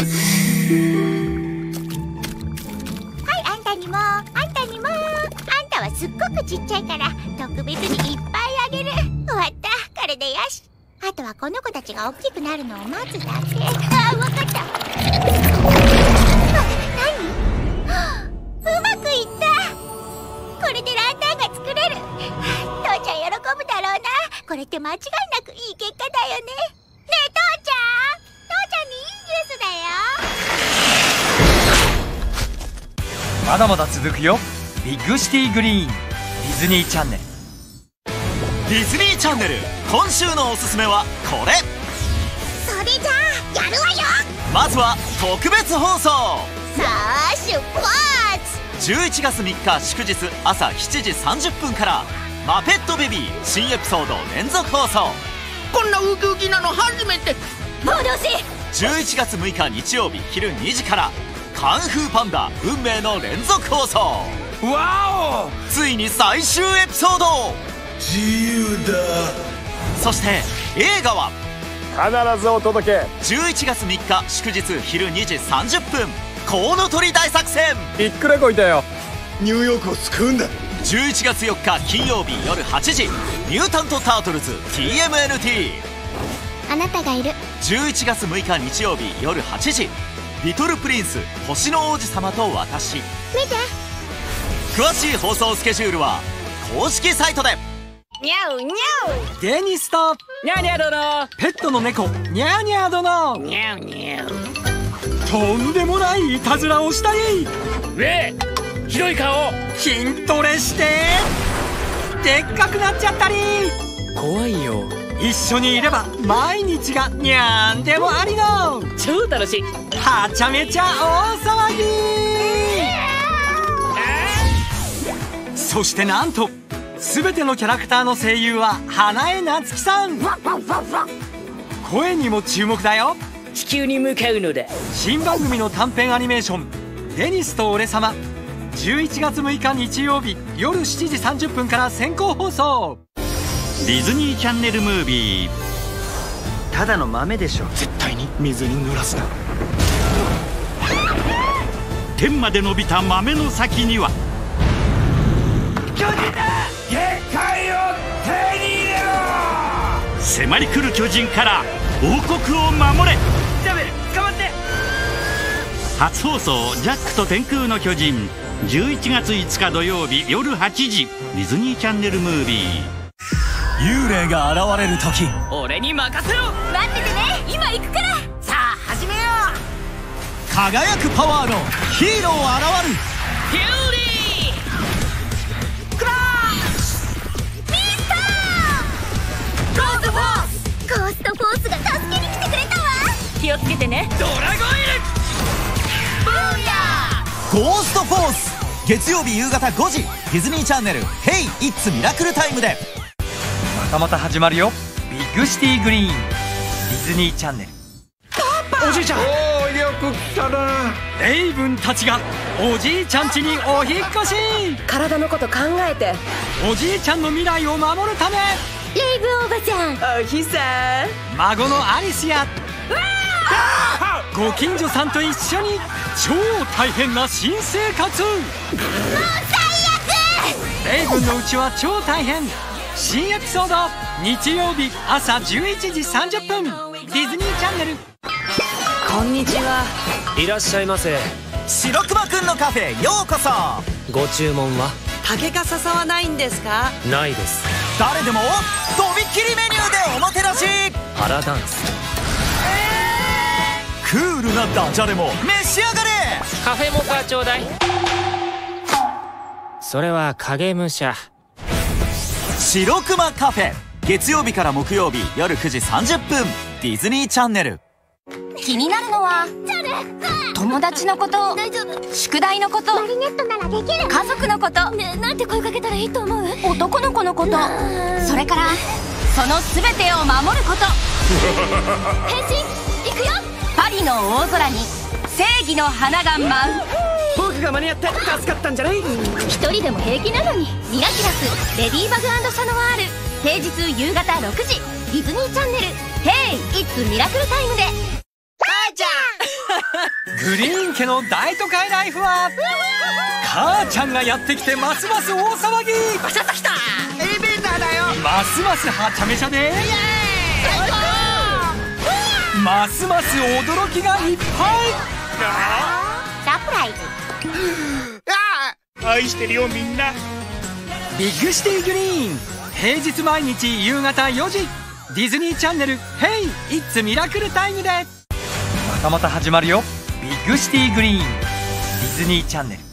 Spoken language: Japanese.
あんたにも、あんたにも。あんたはすっごくちっちゃいから特別にいっぱいあげる。終わった。これでよし。あとはこの子たちが大きくなるのを待つだけ。あ、わかった。うまくいった。これでランタンが作れる。父ちゃん喜ぶだろうな。これって間違いなくいい結果だよね。ねえ父ちゃん、父ちゃんにいいニュースだよ。 まだまだ続くよ。ビッグシティグリーンディズニーチャンネル。 ディズニーチャンネル、今週のおすすめはこれ。 それじゃあやるわよ。 まずは特別放送。 さあ出発。 11月3日祝日朝7時30分からマペットベビー新エピソード連続放送。 こんなウキウキなの初めて。 戻し。 11月6日日曜日昼2時からカンフーパンダ運命の連続放送。 わお、 ついに最終エピソード。 自由だ。 そして映画は必ずお届け。 11月3日祝日昼2時30分コウノトリ大作戦。 びっくらこいたよ。 ニューヨークを救うんだ。 11月4日金曜日夜8時ミュータント・タートルズ TMNT。 あなたがいる。 11月6日日曜日夜8時リトルプリンス星の王子様と私。 見て。 詳しい放送スケジュールは公式サイトで。 にゃうにゃデニスとう。にゃにゃ殿。 ペットの猫ニャーニャー殿。 にゃうにゃう。 とんでもないいたずらをしたり、 ひどい顔。 筋トレしてでっかくなっちゃったり。 怖いよ。 一緒にいれば毎日がニャーンでもありの超楽しい。 はちゃめちゃ大騒ぎ。そしてなんと全てのキャラクターの声優は花江夏樹さん。声にも注目だよ。 地球に向かうのだ。 新番組の短編アニメーション「デニスと俺様」11月6日日曜日夜7時30分から先行放送。 ディズニーチャンネルムービー。 ただの豆でしょ。 絶対に水に濡らすな。 天まで伸びた豆の先には巨人だ。限界を手に入れろ。 迫り来る巨人から王国を守れ。 ダメ、捕まって。 初放送ジャックと天空の巨人11月5日土曜日夜8時ディズニーチャンネルムービー。 幽霊が現れる時、 俺に任せろ。 待っててね、今行くから。 さあ始めよう。 輝くパワーのヒーロー現る。 フューリー。クラッシュ。 ミスターゴーストフォース。ゴーストフォースが助けに来てくれたわ。 気をつけてね。 ドラゴンイル。 ブーヤゴーストフォース月曜日夕方5時ディズニーチャンネル「ヘイ・イッツ・ミラクルタイム」で。 またまた始まるよ。ビッグシティグリーンディズニーチャンネル。 おじいちゃん。 おお、よく来たな。 レイブンたちがおじいちゃん家にお引っ越し。 体のこと考えて。 おじいちゃんの未来を守るためレイブンおばちゃん。 おひさん。 孫のアリスやご近所さんと一緒に超大変な新生活。 もう最悪。 レイブンのうちは超大変新エピソード日曜日朝11時30分ディズニーチャンネル。 こんにちは。いらっしゃいませ。 白熊くんのカフェようこそ。 ご注文は？ 竹か笹はないんですか？ ないです。 誰でもとびっきりメニューでおもてなし。 パラダンス。 クールなダジャレも召し上がれ。 カフェモカちょうだい。それは影武者。 白熊カフェ月曜日から木曜日夜9時30分ディズニーチャンネル。 気になるのは友達のこと、宿題のこと、マリネットならできる、家族のこと、なんて声かけたらいいと思う？男の子のこと、それからその全てを守ること。変身いくよ。パリの大空に正義の花が舞う。 僕が間に合って助かったんじゃない？ 一人でも平気なのに。ミラキラスレディーバグ&サノワール平日夕方6時ディズニーチャンネル「ヘイ・イッツ・ミラクルタイム」で。 母ちゃんグリーン家の大都会ライフは母ちゃんがやってきてますます大騒ぎ。 バシャッときた。エレベーターだよ。 ますますはちゃめちゃでますます驚きがいっぱい。 サプライズ。 愛してるよみんな。 ビッグシティグリーン、平日毎日夕方4時、ディズニーチャンネル「ヘイ！ It's ミラクルタイム」でまたまた始まるよ。ビッグシティグリーン、ディズニーチャンネル。